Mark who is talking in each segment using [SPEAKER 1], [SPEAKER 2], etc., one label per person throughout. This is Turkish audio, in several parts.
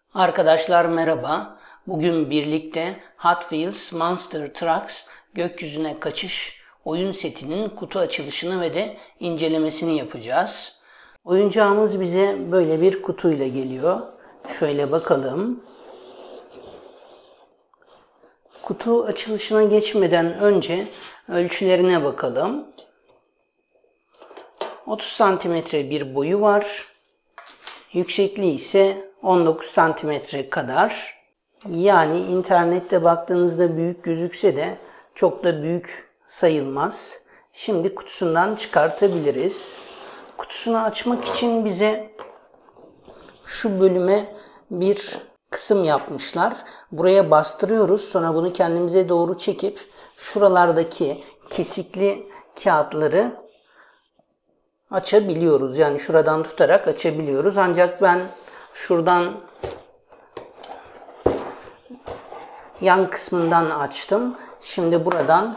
[SPEAKER 1] Arkadaşlar merhaba. Bugün birlikte Hot Wheels Monster Trucks Gökyüzüne Kaçış oyun setinin kutu açılışını ve de incelemesini yapacağız. Oyuncağımız bize böyle bir kutuyla geliyor. Şöyle bakalım. Kutu açılışına geçmeden önce ölçülerine bakalım. 30 cm bir boyu var. Yüksekliği ise 19 cm kadar. Yani internette baktığınızda büyük gözükse de çok da büyük sayılmaz. Şimdi kutusundan çıkartabiliriz. Kutusunu açmak için bize şu bölüme bir kısım yapmışlar. Buraya bastırıyoruz. Sonra bunu kendimize doğru çekip şuralardaki kesikli kağıtları açabiliyoruz. Yani şuradan tutarak açabiliyoruz. Ancak ben şuradan yan kısmından açtım. Şimdi buradan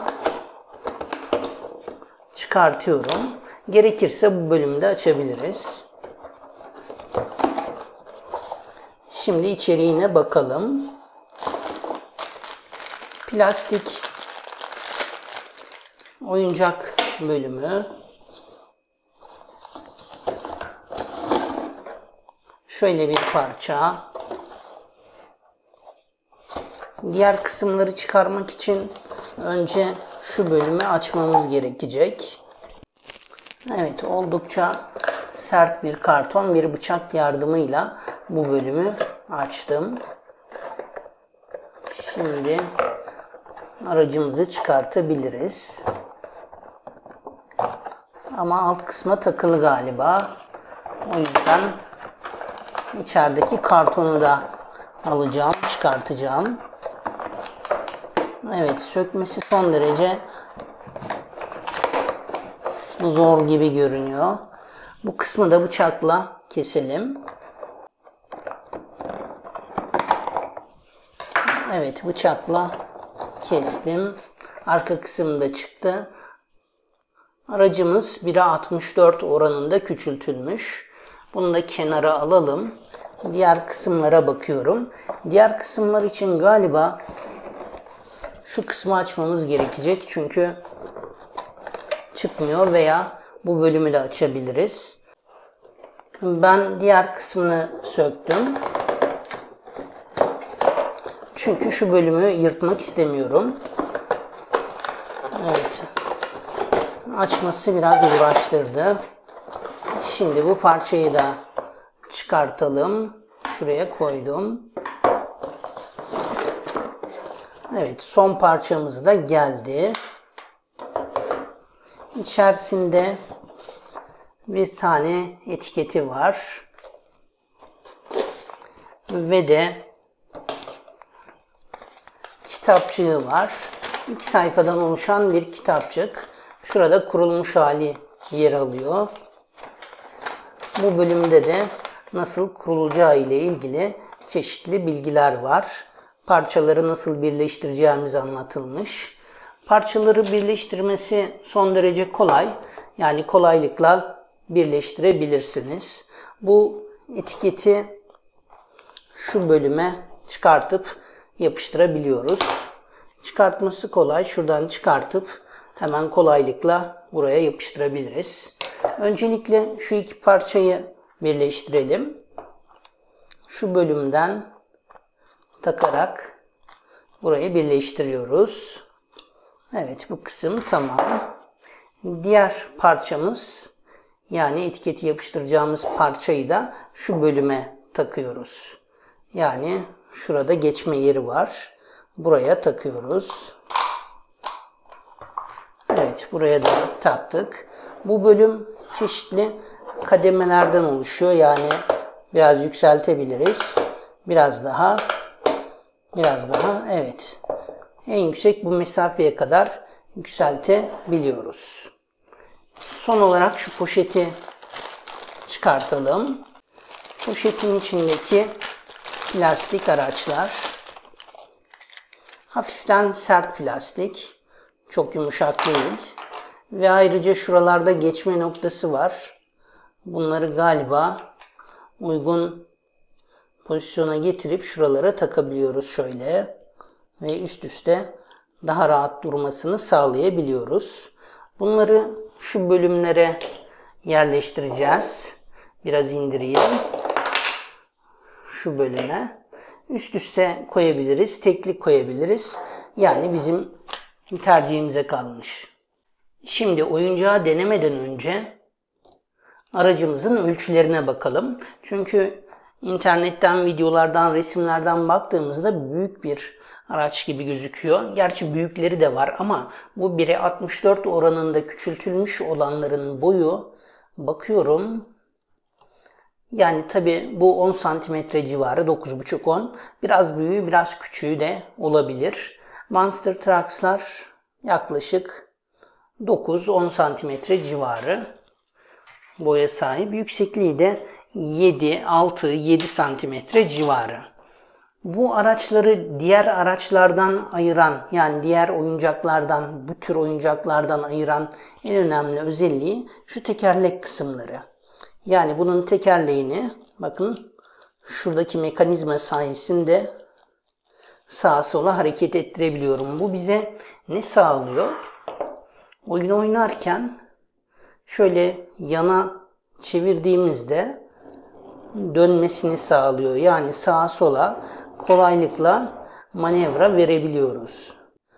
[SPEAKER 1] çıkartıyorum. Gerekirse bu bölümde açabiliriz. Şimdi içeriğine bakalım. Plastik oyuncak bölümü. Şöyle bir parça. Diğer kısımları çıkarmak için önce şu bölümü açmamız gerekecek. Evet, oldukça sert bir karton, bir bıçak yardımıyla bu bölümü açtım. Şimdi aracımızı çıkartabiliriz. Ama alt kısma takılı galiba. O yüzden içerideki kartonu da alacağım, çıkartacağım. Evet, sökmesi son derece zor gibi görünüyor. Bu kısmı da bıçakla keselim. Evet, bıçakla kestim. Arka kısım da çıktı. Aracımız 1'e 64 oranında küçültülmüş. Bunu da kenara alalım. Diğer kısımlara bakıyorum. Diğer kısımlar için galiba şu kısmı açmamız gerekecek. Çünkü çıkmıyor veya bu bölümü de açabiliriz. Ben diğer kısmını söktüm. Çünkü şu bölümü yırtmak istemiyorum. Evet. Açması biraz uğraştırdı. Şimdi bu parçayı da çıkartalım. Şuraya koydum. Evet, son parçamız da geldi. İçerisinde bir tane etiketi var. Ve de kitapçığı var. 2 sayfadan oluşan bir kitapçık. Şurada kurulmuş hali yer alıyor. Bu bölümde de nasıl kurulacağı ile ilgili çeşitli bilgiler var. Parçaları nasıl birleştireceğimiz anlatılmış. Parçaları birleştirmesi son derece kolay. Yani kolaylıkla birleştirebilirsiniz. Bu etiketi şu bölüme çıkartıp yapıştırabiliyoruz. Çıkartması kolay. Şuradan çıkartıp hemen kolaylıkla buraya yapıştırabiliriz. Öncelikle şu iki parçayı birleştirelim. Şu bölümden takarak burayı birleştiriyoruz. Evet, bu kısım tamam. Diğer parçamız, yani etiketi yapıştıracağımız parçayı da şu bölüme takıyoruz. Yani şurada geçme yeri var. Buraya takıyoruz. Evet, buraya da taktık. Bu bölüm çeşitli kademelerden oluşuyor. Yani biraz yükseltebiliriz. Biraz daha. Evet. En yüksek bu mesafeye kadar yükseltebiliyoruz. Son olarak şu poşeti çıkartalım. Poşetin içindeki plastik araçlar. Hafiften sert plastik. Çok yumuşak değil. Ve ayrıca şuralarda geçme noktası var. Bunları galiba uygun pozisyona getirip şuralara takabiliyoruz şöyle. Ve üst üste daha rahat durmasını sağlayabiliyoruz. Bunları şu bölümlere yerleştireceğiz. Biraz indireyim. Şu bölüme. Üst üste koyabiliriz, tekli koyabiliriz. Yani bizim tercihimize kalmış. Şimdi oyuncağı denemeden önce aracımızın ölçülerine bakalım. Çünkü internetten, videolardan, resimlerden baktığımızda büyük bir araç gibi gözüküyor. Gerçi büyükleri de var ama bu 1'e 64 oranında küçültülmüş olanların boyu bakıyorum. Yani tabi bu 10 santimetre civarı, 9,5-10. Biraz büyüğü biraz küçüğü de olabilir. Monster Trucks'lar yaklaşık 9-10 santimetre civarı boya sahip. Yüksekliği de 6-7 santimetre civarı. Bu araçları diğer araçlardan ayıran, yani diğer oyuncaklardan, bu tür oyuncaklardan ayıran en önemli özelliği şu tekerlek kısımları. Yani bunun tekerleğini bakın şuradaki mekanizma sayesinde sağa sola hareket ettirebiliyorum. Bu bize ne sağlıyor? Oyun oynarken şöyle yana çevirdiğimizde dönmesini sağlıyor. Yani sağa sola kolaylıkla manevra verebiliyoruz.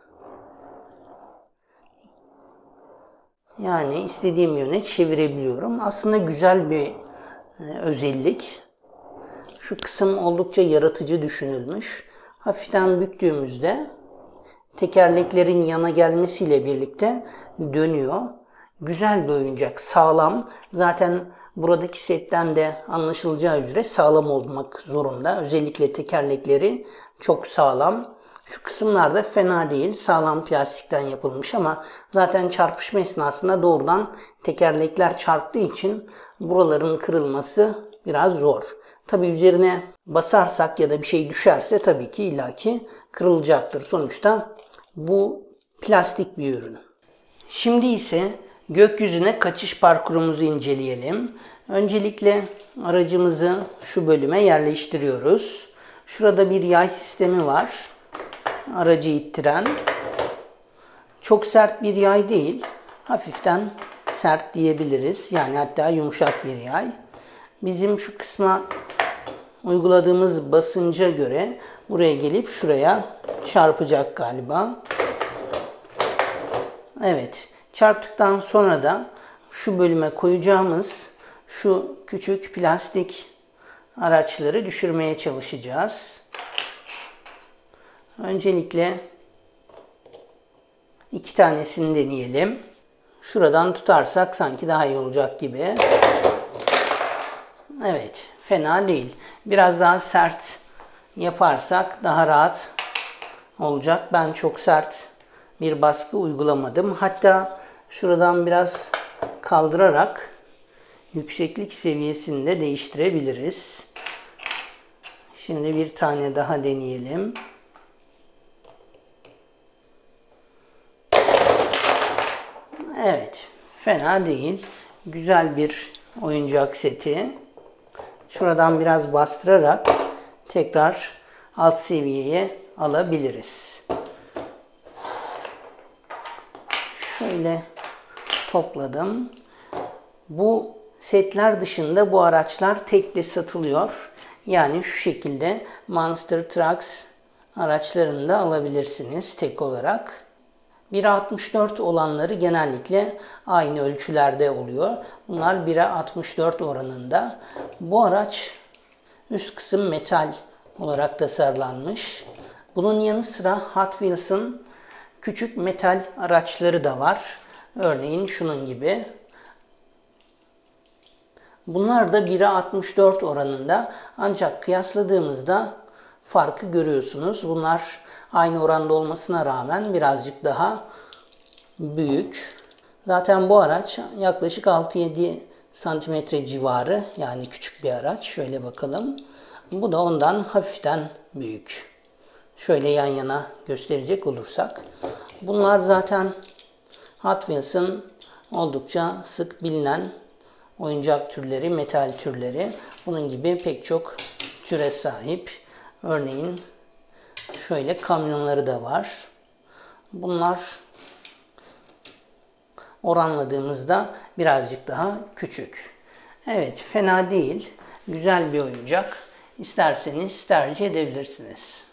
[SPEAKER 1] Yani istediğim yöne çevirebiliyorum. Aslında güzel bir özellik. Şu kısım oldukça yaratıcı düşünülmüş. Hafiften büktüğümüzde tekerleklerin yana gelmesiyle birlikte dönüyor. Güzel bir oyuncak, sağlam. Zaten buradaki setten de anlaşılacağı üzere sağlam olmak zorunda. Özellikle tekerlekleri çok sağlam. Şu kısımlar da fena değil. Sağlam plastikten yapılmış ama zaten çarpışma esnasında doğrudan tekerlekler çarptığı için buraların kırılması biraz zor. Tabi üzerine basarsak ya da bir şey düşerse tabii ki illaki kırılacaktır. Sonuçta bu plastik bir ürün. Şimdi ise gökyüzüne kaçış parkurumuzu inceleyelim. Öncelikle aracımızı şu bölüme yerleştiriyoruz. Şurada bir yay sistemi var. Aracı ittiren. Çok sert bir yay değil. Hafiften sert diyebiliriz. Yani hatta yumuşak bir yay. Bizim şu kısma uyguladığımız basınca göre buraya gelip şuraya çarpacak galiba. Evet. Çarptıktan sonra da şu bölüme koyacağımız şu küçük plastik araçları düşürmeye çalışacağız. Öncelikle 2 tanesini deneyelim. Şuradan tutarsak sanki daha iyi olacak gibi. Evet, fena değil. Biraz daha sert yaparsak daha rahat olacak. Ben çok sert bir baskı uygulamadım. Hatta şuradan biraz kaldırarak yükseklik seviyesini de değiştirebiliriz. Şimdi bir tane daha deneyelim. Evet, fena değil. Güzel bir oyuncak seti. Şuradan biraz bastırarak tekrar alt seviyeye alabiliriz. Şöyle topladım. Bu setler dışında bu araçlar tekli satılıyor. Yani şu şekilde Monster Trucks araçlarını da alabilirsiniz tek olarak. 1'e 64 olanları genellikle aynı ölçülerde oluyor. Bunlar 1'e 64 oranında. Bu araç üst kısım metal olarak tasarlanmış. Bunun yanı sıra Hot Wheels'ın küçük metal araçları da var. Örneğin şunun gibi. Bunlar da 1'e 64 oranında. Ancak kıyasladığımızda farkı görüyorsunuz. Bunlar aynı oranda olmasına rağmen birazcık daha büyük. Zaten bu araç yaklaşık 6-7 santimetre civarı, yani küçük bir araç. Şöyle bakalım. Bu da ondan hafiften büyük. Şöyle yan yana gösterecek olursak. Bunlar zaten Hot Wheels'ın oldukça sık bilinen oyuncak türleri, metal türleri. Bunun gibi pek çok türe sahip. Örneğin şöyle kamyonları da var. Bunlar oranladığımızda birazcık daha küçük. Evet, fena değil. Güzel bir oyuncak. İsterseniz tercih edebilirsiniz.